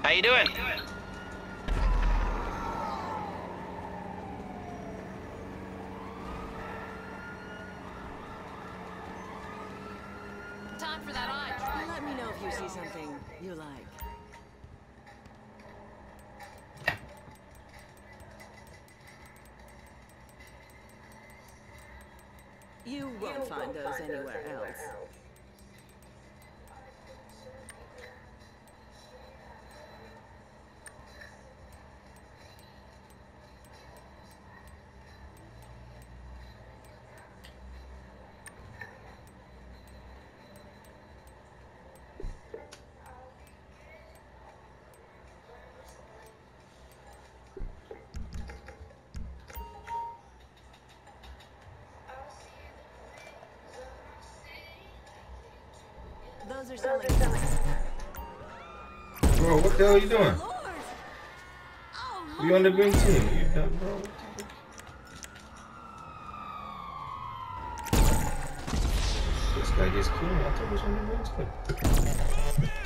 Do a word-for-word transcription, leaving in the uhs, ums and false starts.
How you doing? Time for that eye. Let me know if you see something you like. You won't find those anywhere else. Those are selling. Bro, what the hell are you doing? Oh, You on the green team? You done, bro? This guy gets cool. I thought he was on the green team.